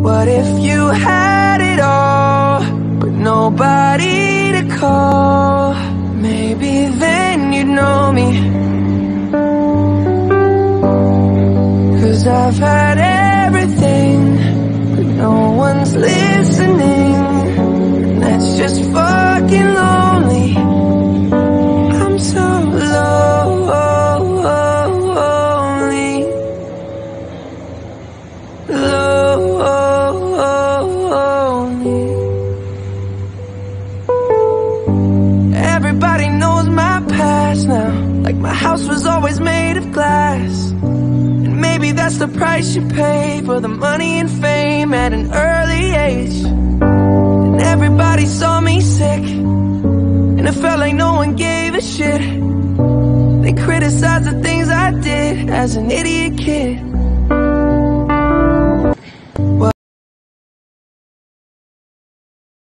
What if you had it all, but nobody to call? Maybe then you'd know me. 'Cause I've had everything, but no one's listening, and that's just fucking lonely. I'm so lonely, lonely. Everybody knows my past now, like my house was always made of glass. And maybe that's the price you pay for the money and fame at an early age. And everybody saw me sick, and it felt like no one gave a shit. They criticized the things I did as an idiot kid.